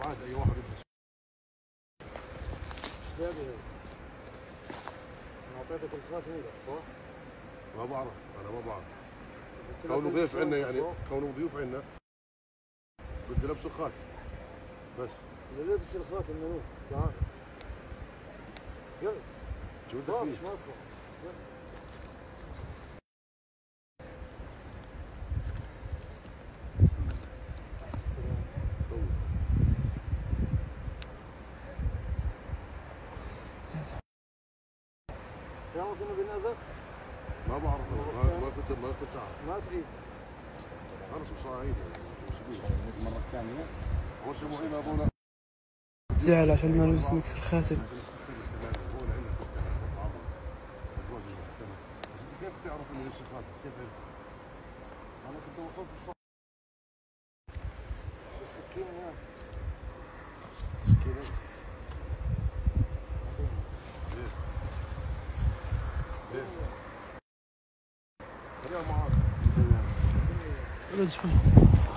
عادي اي واحد يلبس. ايش هذا؟ انا اعطيتك الخاتم لك صح؟ ما بعرف، انا ما بعرف. كونه ضيف عندنا يعني، كونه ضيوف عندنا بدي لبس الخاتم بس. اللي لبس الخاتم منو؟ تعال. قل. شو بدك فيه؟ مش ما تخاف. تعرف انه بنذر؟ ما بعرف، ما كنت اعرف. ما تعيد. خلص مش راح اعيد المره الثانيه. اول شيء مهم ابونا زعل عشان ما لبس مكس الخاتم. كيف تعرف انه لبس الخاتم؟ كيف عرفت؟ انا كنت وصلت الصف. السكينه هنا. سكينه. ليه؟ خليها معاك. رد شوي.